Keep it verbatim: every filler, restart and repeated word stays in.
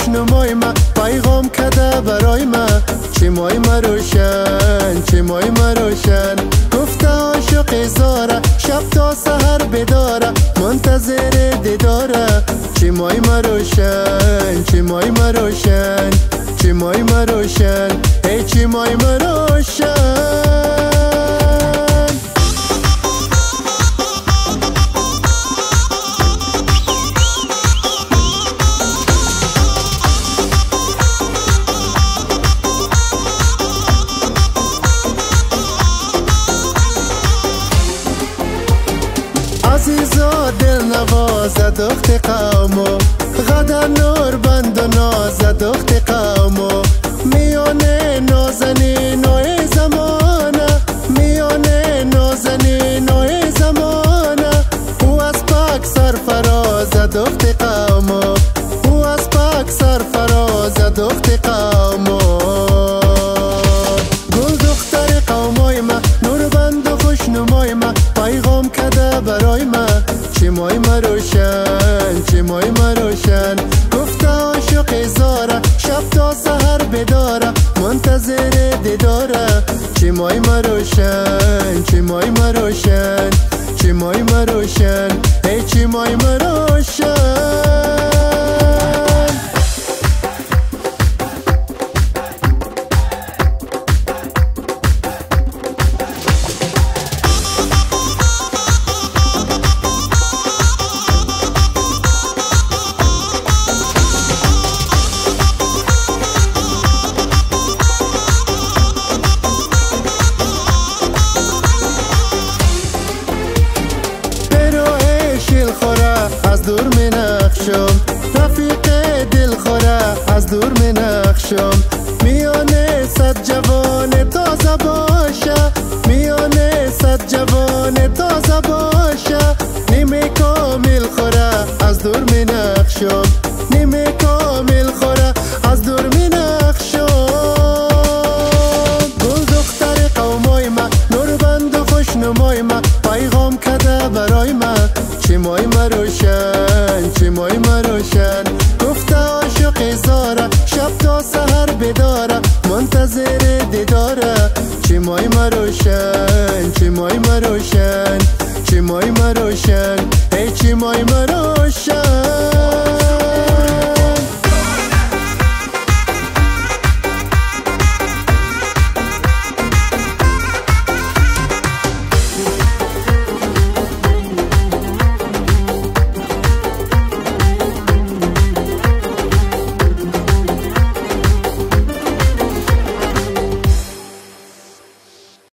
خوشنمای ما پیغام کده برای ما، چشمای ما روشن چشمای ما روشن. گفته عاشق زاره شب تا سحر بداره، منتظر دیداره. چشمای ما روشن چشمای ما روشن چشمای ما روشن ای چشمای ما روشن. عزیزا دل نواز دخت قومو، غدا نور بند و ناز دخت قومو. میانه نازنین نوی زمانه، میانه نازنین نوی زمانه. او از پاک سرفراز دخت قومو، او از پاک سرفراز دخت قومو. گل دختر قومای ما، نور بند و خوشنمای ما پیغام کده برای ما، چشمای ما روشن چشمای ما روشن. گفته عاشق زاره شب تا سحر بداره، منتظر دیداره. چشمای ما روشن چشمای ما روشن چشمای ما روشن ای چشمای ما روشن. از دور می نقشم رفیق دل خوره، از دور می نقشم. میانه صد جوان تازه باشه، میانه صد جوان تازه باشه. نیمه کامل خوره از دور می نقشم، نیمه کامل خوره از دور می نقشم. گل دختر قومای ما، نور بند و خوشنمای ما پیغام کده برای ما، چشمای ما روشن چشمای ما روشن. گفته عاشق زاره شب تا سحر بداره، منتظر دیداره. چشمای ما روشن چشمای ما روشن چشمای ما روشن ای چشمای ما روشن.